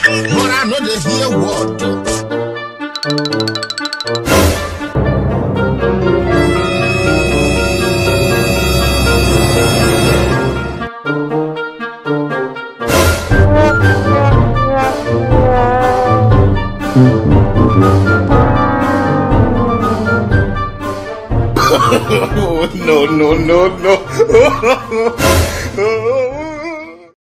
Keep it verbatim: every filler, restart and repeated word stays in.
but I know they hear what. Oh, no, no, no, no.